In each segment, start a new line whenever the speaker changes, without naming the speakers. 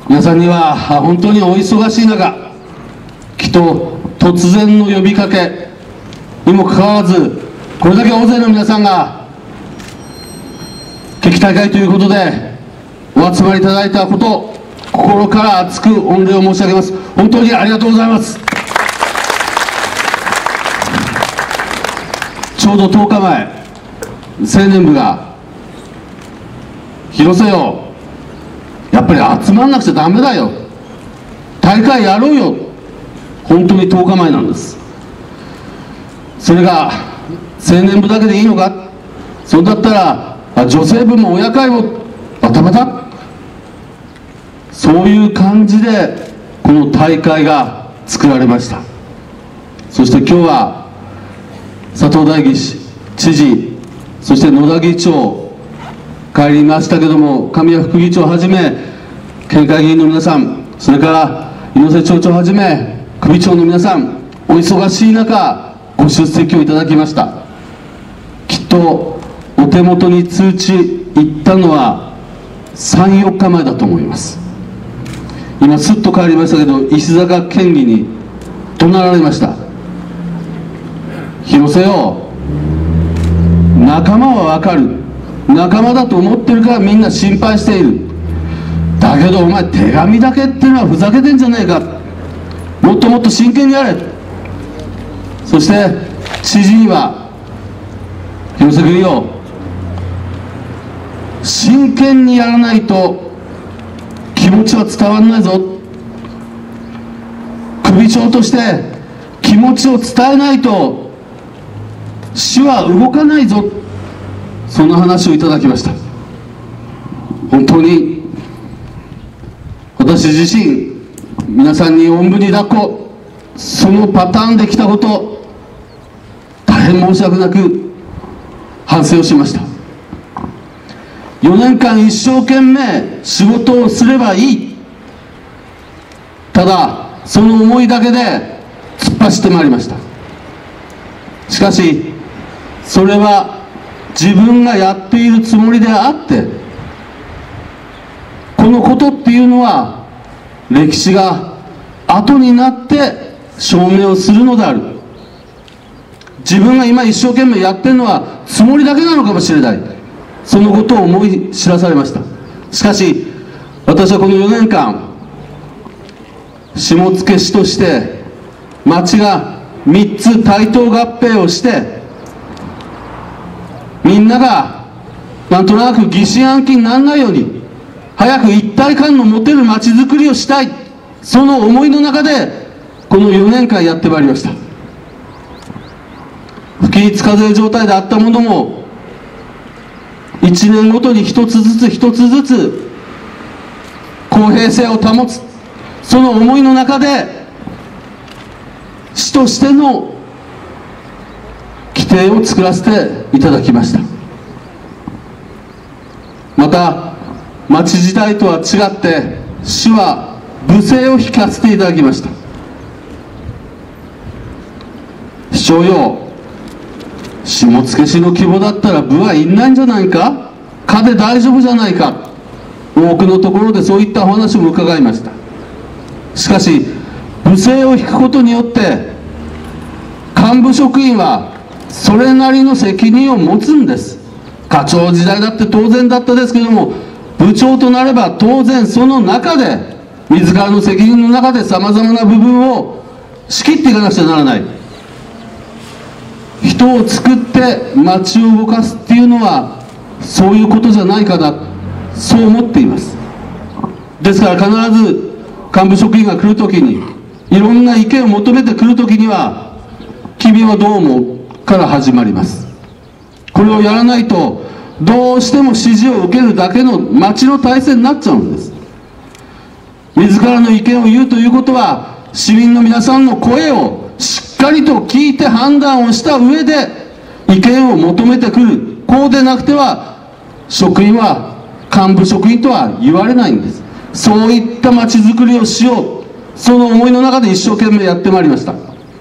皆さんには本当にお忙しい中、きっと突然の呼びかけにもかかわらず、これだけ大勢の皆さんが決起大会ということでお集まりいただいたこと、心から厚く御礼を申し上げます。本当にありがとうございます。ちょうど10日前、青年部が広瀬よ、やっぱり集まんなくちゃダメだよ、大会やろうよ、本当に10日前なんです。それが青年部だけでいいのか、そうだったら女性部も親会もバタバタ、そういう感じでこの大会が作られました。そして今日は佐藤大義知事、そして野田議長帰りましたけども、神谷副議長をはじめ県会議員の皆さん、それから猪瀬町長をはじめ首長の皆さん、お忙しい中ご出席をいただきました。きっとお手元に通知いったのは3、4日前だと思います。今すっと帰りましたけど、石坂県議に怒鳴られました。広瀬よ、仲間は分かる、仲間だと思ってるからみんな心配している、だけどお前手紙だけっていうのはふざけてんじゃねえか、もっともっと真剣にやれ。そして知事には、広瀬君よ、真剣にやらないと気持ちは伝わらないぞ、首長として気持ちを伝えないと市は動かないぞ、そんな話をいただきました。本当に私自身、皆さんにおんぶに抱っこ、そのパターンで来たこと、大変申し訳なく反省をしました。4年間一生懸命仕事をすればいい、ただその思いだけで突っ走ってまいりました。しかしそれは自分がやっているつもりであって、このことっていうのは歴史が後になって証明をするのである。自分が今一生懸命やってるのはつもりだけなのかもしれない、そのことを思い知らされました。しかし私はこの4年間、下野市として町が3つ対等合併をして、みんながなんとなく疑心暗鬼にならないように、早く一体感の持てる町づくりをしたい、その思いの中でこの4年間やってまいりました。不規律課税状態であったものも、1年ごとに一つずつ一つずつ公平性を保つ、その思いの中で市としての規定を作らせていただきました。また町時代とは違って市は部制を引かせていただきました。市長よ、下野市の規模だったら部はいんないんじゃないか、課で大丈夫じゃないか、多くのところでそういったお話も伺いました。しかし部制を引くことによって幹部職員はそれなりの責任を持つんです。課長時代だって当然だったですけども、部長となれば当然その中で自らの責任の中でさまざまな部分を仕切っていかなくちゃならない。人を作って町を動かすっていうのはそういうことじゃないかな、そう思っています。ですから必ず幹部職員が来るときに、いろんな意見を求めてくるときには、君はどう思うから始まります。これをやらないとどうしても指示を受けるだけの町の体制になっちゃうんです。自らの意見を言うということは、市民の皆さんの声をしっかりと聞いて判断をした上で意見を求めてくる。こうでなくては職員は幹部職員とは言われないんです。そういった町づくりをしよう、その思いの中で一生懸命やってまいりました。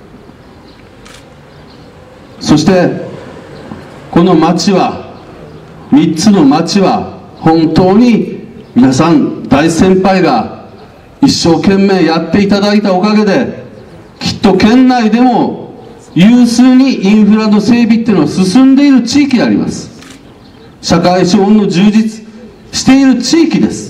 そしてこの町は、3つの町は本当に皆さん大先輩が一生懸命やっていただいたおかげで、きっと県内でも有数にインフラの整備っていうのは進んでいる地域であります。社会資本の充実している地域です。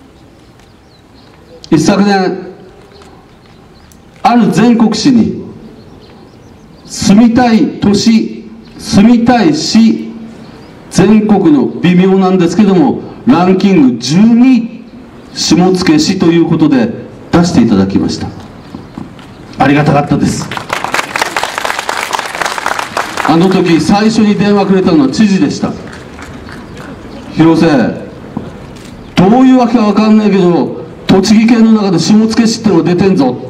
一昨年、ある全国紙に住みたい都市、住みたい市、全国の微妙なんですけどもランキング12位、下野市ということで出していただきました。ありがたかったです。あの時最初に電話くれたのは知事でした。広瀬、どういうわけか分かんないけど栃木県の中で下野市ってのが出てんぞ。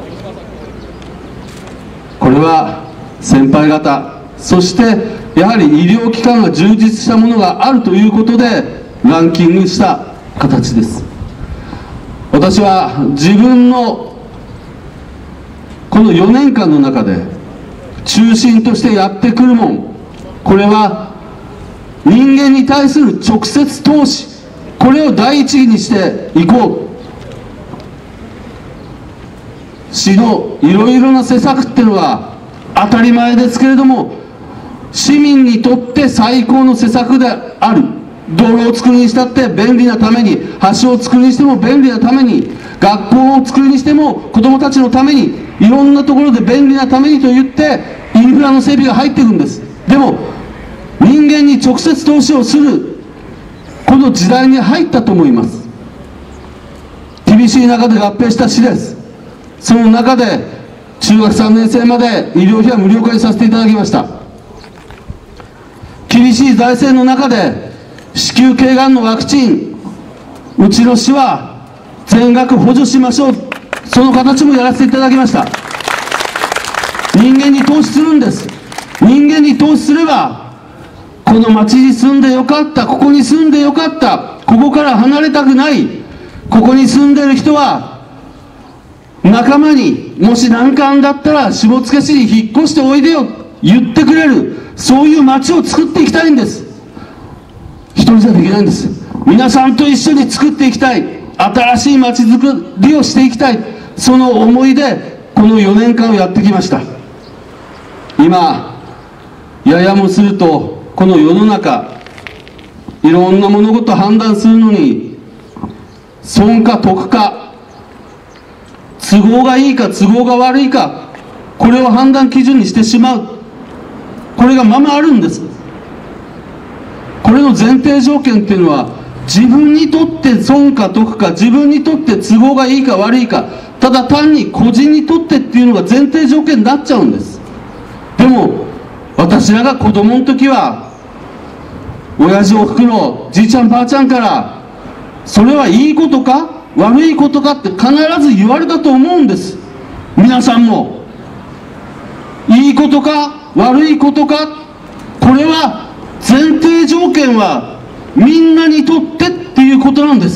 これは先輩方、そしてやはり医療機関が充実したものがあるということでランキングした形です。私は自分のこの4年間の中で中心としてやってくるもん、これは人間に対する直接投資、これを第一義にしていこう。市のいろいろな施策っていうのは当たり前ですけれども、市民にとって最高の施策である。道路を作るにしたって便利なために、橋を作るにしても便利なために、学校を作るにしても子どもたちのために、いろんなところで便利なためにと言ってインフラの整備が入っていくんです。でも人間に直接投資をするこの時代に入ったと思います。厳しい中で合併した市です。その中で中学3年生まで医療費は無料化にさせていただきました。厳しい財政の中で子宮頸がんのワクチン、うちの市は全額補助しましょう、その形もやらせていただきました。人間に投資するんです。人間に投資すれば、この町に住んでよかった、ここに住んでよかった、ここから離れたくない、ここに住んでる人は仲間にもし何かあんだったら下野市に引っ越しておいでよ言ってくれる、そういう町を作っていきたいんです。一人じゃできないんです。皆さんと一緒に作っていきたい、新しい町づくりをしていきたい、その思いでこの4年間をやってきました。今ややもするとこの世の中、いろんな物事を判断するのに損か得か、都合がいいか都合が悪いか、これを判断基準にしてしまう、これがままあるんです。これの前提条件っていうのは、自分にとって損か得か、自分にとって都合がいいか悪いか、ただ単に個人にとってっていうのが前提条件になっちゃうんです。でも私らが子供の時は親父おふくろじいちゃんばあちゃんからそれはいいことか悪いことかって必ず言われたと思うんです。皆さんもいいことか悪いことか、これは前提条件はみんなにとってっていうことなんです。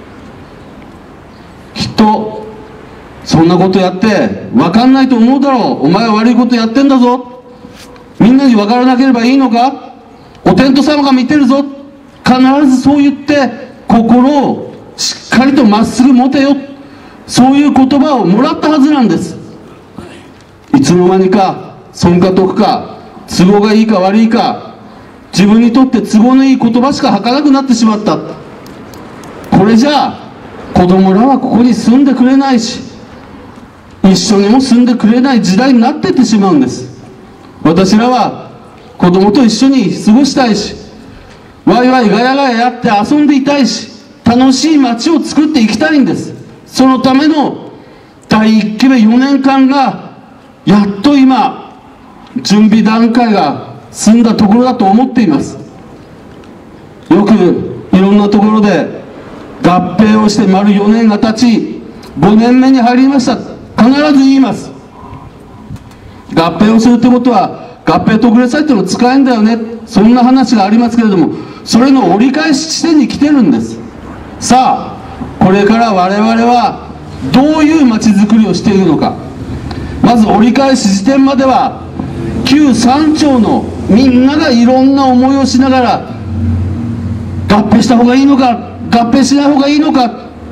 きっとそんなことやって分かんないと思うだろう、お前は悪いことやってんだぞ、みんなに分からなければいいのか、お天道様が見てるぞ、必ずそう言って心をしっかりとまっすぐ持てよ、そういう言葉をもらったはずなんです。いつの間にか損か得か、都合がいいか悪いか、自分にとって都合のいい言葉しか吐かなくなってしまった。これじゃあ子供らはここに住んでくれないし、一緒にも住んでくれない時代になっていってしまうんです。私らは子供と一緒に過ごしたいし、ワイワイガヤガヤやって遊んでいたいし、楽しい街を作っていきたいんです。そのための第1期目4年間がやっと今準備段階が済んだところだと思っています。よくいろんなところで合併をして丸4年が経ち5年目に入りました、必ず言います。合併をするってことは合併特例債っていうのを使えんだよね、そんな話がありますけれども、それの折り返し地点に来てるんです。さあこれから我々はどういうまちづくりをしているのか。まず折り返し地点までは旧3町のみんながいろんな思いをしながら合併した方がいいのか合併しない方がいいのか、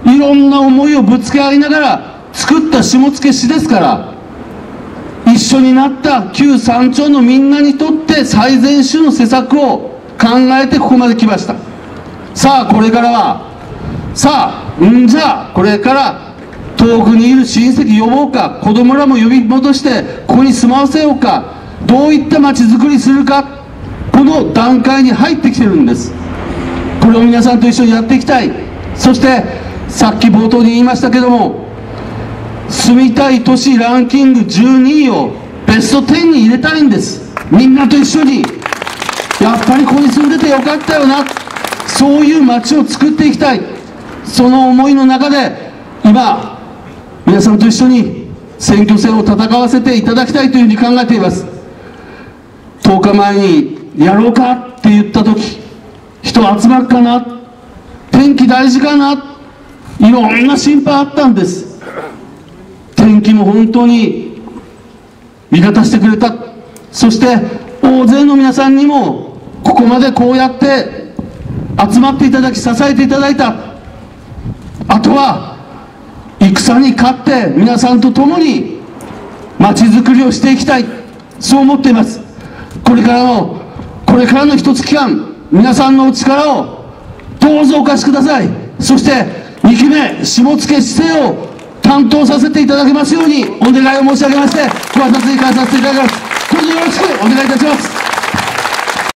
いろんな思いをぶつけ合いながら作った下野市ですから、一緒になった旧山頂のみんなにとって最善手の施策を考えてここまで来ました。さあこれからは、じゃあこれから遠くにいる親戚呼ぼうか、子供らも呼び戻してここに住まわせようか、どういった街づくりするか、この段階に入ってきてるんです。これを皆さんと一緒にやっていきたい。そしてさっき冒頭に言いましたけども、住みたい都市ランキング12位をベスト10に入れたいんです。みんなと一緒に、やっぱりここに住んでてよかったよな、そういう街を作っていきたい。その思いの中で今皆さんと一緒に選挙戦を戦わせていただきたいというふうに考えています。10日前にやろうかって言った時、人集まるかな、天気大事かな、いろんな心配あったんです。天気も本当に味方してくれた。そして大勢の皆さんにもここまでこうやって集まっていただき支えていただいた。あとは戦に勝って皆さんと共に街づくりをしていきたい、そう思っています。これからの一月間、皆さんのお力をどうぞお貸しください。そして2期目下野市政を担当させていただけますようにお願いを申し上げまして、ご挨拶に変えさせていただきます。どうぞよろしくお願いいたします。